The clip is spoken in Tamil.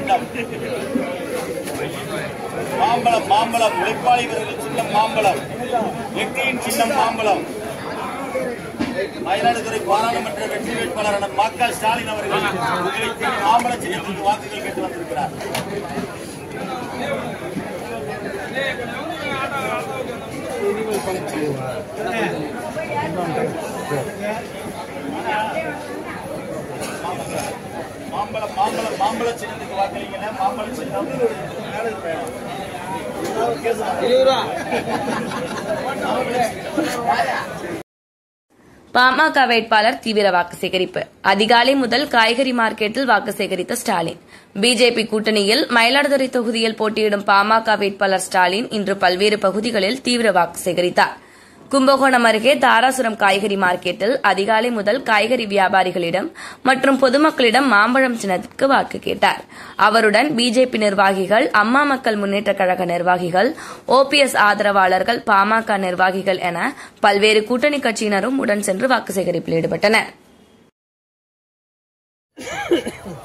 சின்னம் மாம்பழம். மாம்பழம் உழைப்பாளி வீரர்கள் சின்னம் மாம்பழம். வெற்றியின் சின்னம் மாம்பழம். மயிலாடுதுறை பாராளுமன்ற வெற்றி வேட்பாளரான மக்கள் ஸ்டாலின் அவர்கள் மாம்பழ சின்னத்திற்கு வாக்குகள் கேட்டு வந்திருக்கிறார். மாம்பழம் மாம்பழம் மாம்பழ சின்னத்துக்கு வாக்களிங்க. மாம்பழ சின்னம் பாமக வேட்பாளர் தீவிர வாக்கு சேகரிப்பு. அதிகாலை முதல் காய்கறி மார்க்கெட்டில் வாக்கு சேகரித்த ஸ்டாலின். பிஜேபி கூட்டணியில் மயிலாடுதுறை தொகுதியில் போட்டியிடும் பாமக வேட்பாளர் ஸ்டாலின் இன்று பல்வேறு பகுதிகளில் தீவிர வாக்கு சேகரித்தார். கும்பகோணம் அருகே தாராசுரம் காய்கறி மார்க்கெட்டில் அதிகாலை முதல் காய்கறி வியாபாரிகளிடம் மற்றும் பொதுமக்களிடம் மாம்பழம் சின்னத்திற்கு வாக்கு கேட்டார். அவருடன் பிஜேபி நிர்வாகிகள், அம்மா மக்கள் முன்னேற்றக் கழக நிர்வாகிகள், ஓபிஎஸ் ஆதரவாளர்கள், பாமக நிர்வாகிகள் என பல்வேறு கூட்டணி கட்சியினரும் உடன் சென்று வாக்கு சேகரிப்பில் ஈடுபட்டனர்.